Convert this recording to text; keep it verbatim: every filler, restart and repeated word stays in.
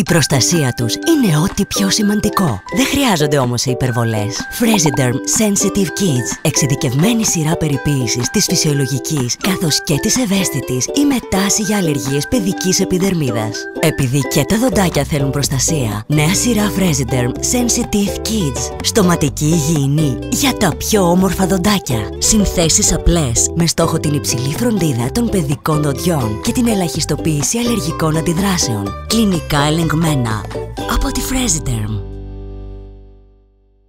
Η προστασία τους είναι ό,τι πιο σημαντικό. Δεν χρειάζονται όμως οι υπερβολές. Fresiderm Sensitive Kids. Εξειδικευμένη σειρά περιποίησης της φυσιολογικής καθώς και της ευαίσθητης ή με τάση για αλλεργίες παιδικής επιδερμίδας. Επειδή και τα δοντάκια θέλουν προστασία, νέα σειρά Fresiderm Sensitive Kids. Στοματική υγιεινή για τα πιο όμορφα δοντάκια. Συνθέσεις απλές με στόχο την υψηλή φροντίδα των παιδικών δοντιών και την ελαχιστοποίηση αλλεργικών αντιδράσεων. Κλινικά ελεγμένα από τη Fresiderm.